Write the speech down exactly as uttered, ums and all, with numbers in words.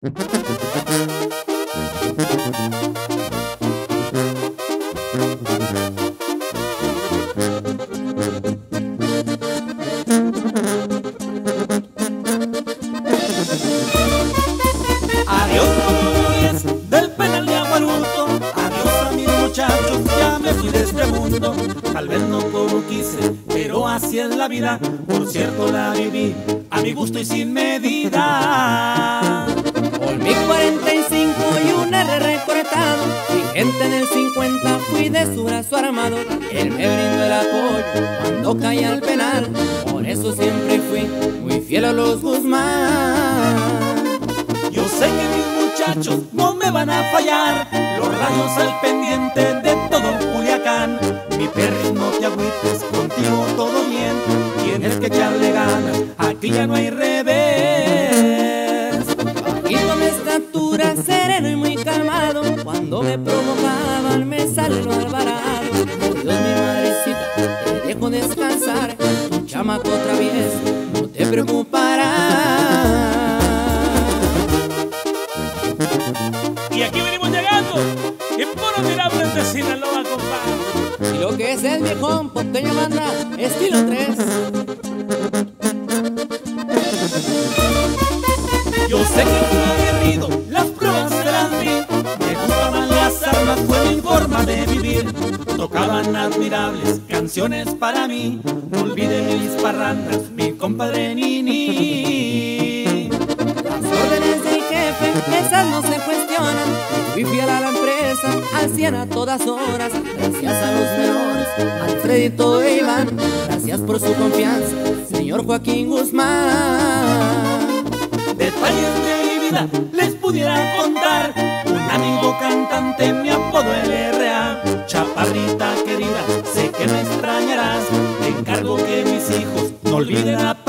Adiós, Luis, del penal de Aguaruto. Adiós a mis muchachos, ya me fui de este mundo. Tal vez no como quise, pero así es la vida. Por cierto la viví a mi gusto y sin medida. Por mi cuarenta y cinco y un R recortado, vigente en el cincuenta, fui de su brazo armado. Él me brindó el apoyo cuando caí al penal. Por eso siempre fui muy fiel a los Guzmán. Yo sé que mis muchachos no me van a fallar, los rayos al pendiente de todo Culiacán. Mi perris, no te agüites, contigo todo bien, tienes que echarle ganas, aquí ya no hay revés. Bajito de estatura, sereno y muy calmado, cuando me provocaban me sale lo alvarado. Por Dios, mi madrecita, te dejo descansar, tu chamaco travieso no te preocupará. Y aquí venimos llegando, y puro Mirables de Sinaloa, compadre. Y lo que es el viejón, Porteño Banda, estilo tres. Yo sé que fui aguerrido, las pruebas se las vi. Me gustaban las armas, fue mi forma de vivir. Tocaban admirables canciones para mí. No olvide mis parrandas, mi compadre Nini. Las órdenes del jefe, esas no se cuestionan. Fui fiel a la empresa, al cien a todas horas. Gracias a los menores, Alfredito e Iván. Gracias por su confianza, señor Joaquín Guzmán. Detalles de mi vida les pudiera contar. Un amigo cantante, mi apodo el R A. Chaparrita querida, sé que me extrañarás. Te encargo que mis hijos no olviden a